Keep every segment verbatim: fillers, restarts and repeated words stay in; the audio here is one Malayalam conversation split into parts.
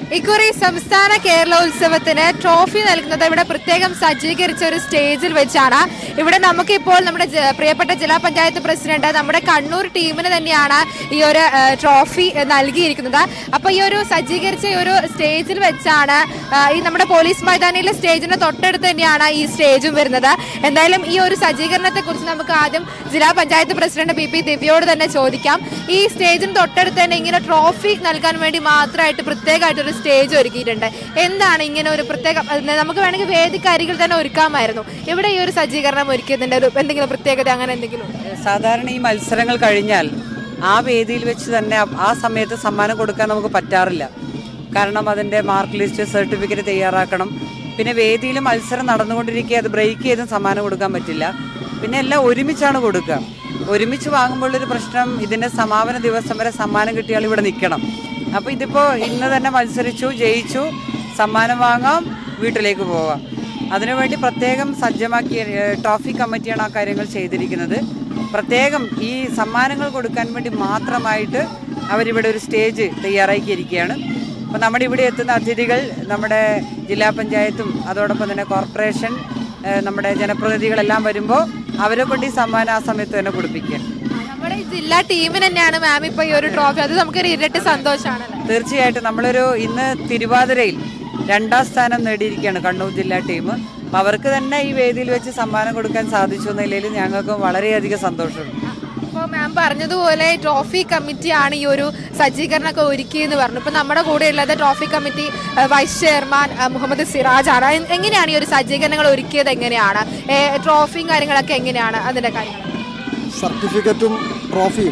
ഇക്കുറി സംസ്ഥാന കേരളോത്സവത്തിന് ട്രോഫി നൽകുന്നത് ഇവിടെ പ്രത്യേകം സജ്ജീകരിച്ച ഒരു സ്റ്റേജിൽ വെച്ചാണ്. ഇവിടെ നമുക്കിപ്പോൾ നമ്മുടെ പ്രിയപ്പെട്ട ജില്ലാ പഞ്ചായത്ത് പ്രസിഡന്റ് നമ്മുടെ കണ്ണൂർ ടീമിന് തന്നെയാണ് ഈ ഒരു ട്രോഫി നൽകിയിരിക്കുന്നത്. അപ്പൊ ഈ ഒരു സജ്ജീകരിച്ച ഈ ഒരു സ്റ്റേജിൽ വെച്ചാണ് ഈ നമ്മുടെ പോലീസ് മൈതാനിയിലെ സ്റ്റേജിന് തൊട്ടടുത്ത് തന്നെയാണ് ഈ സ്റ്റേജും വരുന്നത്. എന്തായാലും ഈ ഒരു സജ്ജീകരണത്തെ കുറിച്ച് നമുക്ക് ആദ്യം ജില്ലാ പഞ്ചായത്ത് പ്രസിഡന്റ് പി പി ദിവ്യയോട് തന്നെ ചോദിക്കാം. ഈ സ്റ്റേജിന് തൊട്ടടുത്ത് തന്നെ ഇങ്ങനെ ട്രോഫി നൽകാൻ വേണ്ടി മാത്രമായിട്ട് പ്രത്യേകമായിട്ടൊരു സ്റ്റേജ് ഒരുക്കിയിട്ടുണ്ട്. എന്താണ് ഇങ്ങനെ ഒരു പ്രത്യേക, നമുക്ക് വേണമെങ്കിൽ വേദിക്കരികിൽ തന്നെ ഒരുക്കാമായിരുന്നു, ഇവിടെ ഈ ഒരു സജ്ജീകരണം ഒരുക്കിയതിന്റെ ഒരു എന്തെങ്കിലും പ്രത്യേകത അങ്ങനെ എന്തെങ്കിലും? സാധാരണ ഈ മത്സരങ്ങൾ കഴിഞ്ഞാൽ ആ വേദിയിൽ വെച്ച് തന്നെ ആ സമയത്ത് സമ്മാനം കൊടുക്കാൻ നമുക്ക് പറ്റാറില്ല. കാരണം അതിൻ്റെ മാർക്ക് ലിസ്റ്റ്, സർട്ടിഫിക്കറ്റ് തയ്യാറാക്കണം. പിന്നെ വേദിയിൽ മത്സരം നടന്നുകൊണ്ടിരിക്കുക, അത് ബ്രേക്ക് ചെയ്തും സമ്മാനം കൊടുക്കാൻ പറ്റില്ല. പിന്നെ എല്ലാം ഒരുമിച്ചാണ് കൊടുക്കുക. ഒരുമിച്ച് വാങ്ങുമ്പോഴൊരു പ്രശ്നം, ഇതിൻ്റെ സമാപന ദിവസം വരെ സമ്മാനം കിട്ടിയാൽ ഇവിടെ നിൽക്കണം. അപ്പോൾ ഇതിപ്പോൾ ഇന്ന് തന്നെ മത്സരിച്ചു, ജയിച്ചു, സമ്മാനം വാങ്ങാം, വീട്ടിലേക്ക് പോവാം. അതിനുവേണ്ടി പ്രത്യേകം സജ്ജമാക്കിയ ട്രോഫി കമ്മിറ്റിയാണ് ആ കാര്യങ്ങൾ ചെയ്തിരിക്കുന്നത്. പ്രത്യേകം ഈ സമ്മാനങ്ങൾ കൊടുക്കാൻ വേണ്ടി മാത്രമായിട്ട് അവരിവിടെ ഒരു സ്റ്റേജ് തയ്യാറാക്കിയിരിക്കുകയാണ്. അപ്പോൾ നമ്മുടെ ഇവിടെ എത്തുന്ന അതിഥികൾ നമ്മുടെ ജില്ലാ പഞ്ചായത്തും അതോടൊപ്പം തന്നെ കോർപ്പറേഷൻ, നമ്മുടെ ജനപ്രതിനിധികളെല്ലാം വരുമ്പോൾ അവരെ കൊണ്ട് ഈ സമ്മാനം ആ സമയത്ത് തന്നെ കൊടുപ്പിക്കുക. നമ്മുടെ ജില്ലാ ടീമിന് തന്നെയാണ് മാം ഇപ്പോൾ ഈ ഒരു ട്രോഫി, അത് നമുക്കൊരു ഇരട്ടി സന്തോഷമാണ്. തീർച്ചയായിട്ടും നമ്മളൊരു ഇന്ന് തിരുവാതിരയിൽ രണ്ടാം സ്ഥാനം നേടിയിരിക്കുകയാണ് കണ്ണൂർ ജില്ലാ ടീം. അപ്പം അവർക്ക് തന്നെ ഈ വേദിയിൽ വെച്ച് സമ്മാനം കൊടുക്കാൻ സാധിച്ചു എന്നതിൽ ഞങ്ങൾക്ക് വളരെയധികം സന്തോഷമുണ്ട്. അപ്പോൾ മാം പറഞ്ഞതുപോലെ ട്രോഫി കമ്മിറ്റിയാണ് ഈ ഒരു സജ്ജീകരണമൊക്കെ ഒരുക്കിയെന്ന് പറഞ്ഞു. ഇപ്പം നമ്മുടെ കൂടെ ഉള്ളത് trophy committee vice chairman Muhammad Siraj ആണ്. എങ്ങനെയാണ് ഈ ഒരു സജ്ജീകരണങ്ങൾ ഒരുക്കിയത്? എങ്ങനെയാണ് ട്രോഫിയും കാര്യങ്ങളൊക്കെ എങ്ങനെയാണ് അതിൻ്റെ കാര്യങ്ങൾ? സർട്ടിഫിക്കറ്റും ട്രോഫിയും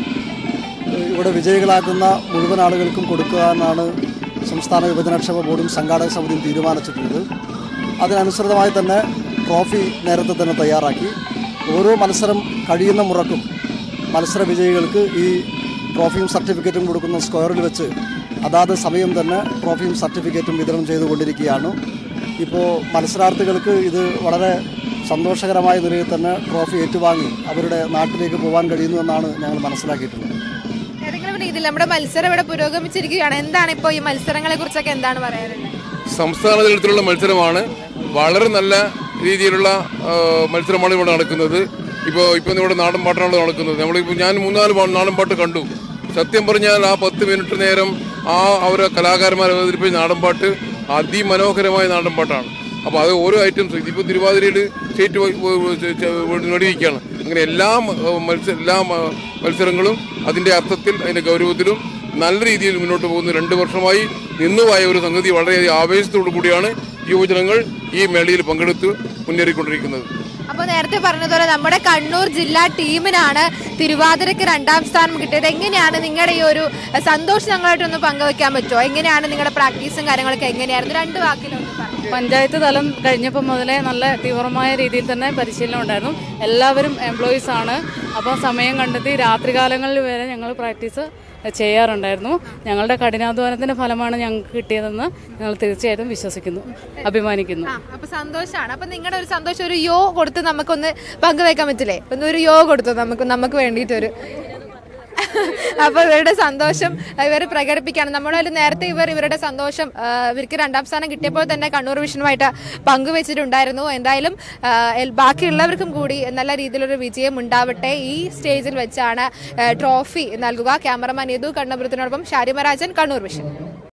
ഇവിടെ വിജയികളാക്കുന്ന മുഴുവൻ ആളുകൾക്കും കൊടുക്കുക എന്നാണ് സംസ്ഥാന യുവജനക്ഷേമ ബോർഡും സംഘാടക സമിതിയും തീരുമാനിച്ചിട്ടുള്ളത്. അതിനനുസൃതമായി തന്നെ ട്രോഫി നേരത്തെ തന്നെ തയ്യാറാക്കി ഓരോ മത്സരം കഴിയുന്ന മുറക്കും മത്സര വിജയികൾക്ക് ഈ ട്രോഫിയും സർട്ടിഫിക്കറ്റും കൊടുക്കുന്ന സ്ക്വയറിൽ വെച്ച് അതാത് സമയം തന്നെ ട്രോഫിയും സർട്ടിഫിക്കറ്റും വിതരണം ചെയ്തുകൊണ്ടിരിക്കുകയാണ്. ഇപ്പോൾ മത്സരാർത്ഥികൾക്ക് ഇത് വളരെ സന്തോഷകരമായ നിലയിൽ തന്നെ ട്രോഫി ഏറ്റുവാങ്ങി അവരുടെ നാട്ടിലേക്ക് പോകാൻ കഴിയുന്നു എന്നാണ് ഞങ്ങൾ മനസ്സിലാക്കിയിട്ടുള്ളത്. ഏതെങ്കിലും രീതിയിൽ നമ്മുടെ മത്സരം ഇവിടെ പുരോഗമിച്ചിരിക്കുകയാണ്. എന്താണ് ഇപ്പോൾ ഈ മത്സരങ്ങളെ കുറിച്ചൊക്കെ എന്താണ് പറയാനുള്ളത്? സംസ്ഥാന തലത്തിലുള്ള മത്സരമാണ്, വളരെ നല്ല രീതിയിലുള്ള മത്സരമാണ് ഇവിടെ നടക്കുന്നത്. ഇപ്പോൾ ഇപ്പോൾ ഇവിടെ നാടൻ പാട്ടാണ് നടക്കുന്നത്. നമ്മളിപ്പോൾ ഞാൻ മൂന്നാല് നാടൻ പാട്ട് കണ്ടു. സത്യം പറഞ്ഞാൽ ആ പത്ത് മിനിറ്റ് നേരം ആ അവരെ കലാകാരന്മാർ അവതരിപ്പിച്ച നാടൻ പാട്ട് അതിമനോഹരമായ നാടൻ പാട്ടാണ്. അപ്പോൾ അത് ഓരോ ഐറ്റംസ് ഇതിപ്പോൾ തിരുവാതിരയിൽ സ്റ്റേറ്റ് നേടിയിരിക്കുകയാണ്. അങ്ങനെ എല്ലാ മത്സര എല്ലാ മത്സരങ്ങളും അതിൻ്റെ അർത്ഥത്തിൽ അതിൻ്റെ ഗൗരവത്തിലും നല്ല രീതിയിൽ മുന്നോട്ട് പോകുന്നു. രണ്ട് വർഷമായി നിന്നുപോയ ഒരു സംഗതി വളരെയധികം ആവേശത്തോടു കൂടിയാണ് യുവജനങ്ങൾ ഈ മേളയിൽ പങ്കെടുത്ത് മുന്നേറിക്കൊണ്ടിരിക്കുന്നത്. അപ്പോൾ നേരത്തെ പറഞ്ഞതുപോലെ നമ്മുടെ കണ്ണൂർ ജില്ലാ ടീമിനാണ് തിരുവാതിരയ്ക്ക് രണ്ടാം സ്ഥാനം കിട്ടിയത്. എങ്ങനെയാണ് നിങ്ങളുടെ ഈ ഒരു സന്തോഷം ഞങ്ങളായിട്ടൊന്ന് പങ്കുവെക്കാൻ പറ്റുമോ? എങ്ങനെയാണ് നിങ്ങളുടെ പ്രാക്ടീസും കാര്യങ്ങളൊക്കെ എങ്ങനെയായിരുന്നു? രണ്ട് വാക്കിലൊന്ന് പറഞ്ഞു. പഞ്ചായത്ത് തലം കഴിഞ്ഞപ്പോൾ മുതലേ നല്ല തീവ്രമായ രീതിയിൽ തന്നെ പരിശീലനം ഉണ്ടായിരുന്നു. എല്ലാവരും എംപ്ലോയീസ് ആണ്. അപ്പോൾ സമയം കണ്ടെത്തി രാത്രികാലങ്ങളിൽ വരെ ഞങ്ങൾ പ്രാക്ടീസ് ചെയ്യാറുണ്ടായിരുന്നു. ഞങ്ങളുടെ കഠിനാധ്വാനത്തിന്റെ ഫലമാണ് ഞങ്ങൾക്ക് കിട്ടിയതെന്ന് ഞങ്ങൾ തീർച്ചയായിട്ടും വിശ്വസിക്കുന്നു, അഭിമാനിക്കുന്നു. അപ്പൊ സന്തോഷമാണ്. അപ്പൊ നിങ്ങളുടെ ഒരു സന്തോഷം ഒരു യോ കൊടുത്ത് നമുക്കൊന്ന് പങ്കുവെക്കാൻ പറ്റില്ലേ? ഒന്ന് ഒരു യോ കൊടുത്തു നമുക്ക് നമുക്ക് വേണ്ടിയിട്ടൊരു. അപ്പൊ ഇവരുടെ സന്തോഷം ഇവർ പ്രകടിപ്പിക്കുകയാണ്. നമ്മളതിൽ നേരത്തെ ഇവർ ഇവരുടെ സന്തോഷം ഇവർക്ക് രണ്ടാം സ്ഥാനം കിട്ടിയപ്പോൾ തന്നെ കണ്ണൂർ വിഷനുമായിട്ട് പങ്കുവെച്ചിട്ടുണ്ടായിരുന്നു. എന്തായാലും ബാക്കിയുള്ളവർക്കും കൂടി നല്ല രീതിയിലൊരു വിജയം ഉണ്ടാവട്ടെ. ഈ സ്റ്റേജിൽ വെച്ചാണ് ട്രോഫി നൽകുക. ക്യാമറമാൻ യദു കണ്ണപുരത്തിനോടൊപ്പം ഷാരിമരാജൻ, കണ്ണൂർ വിഷൻ.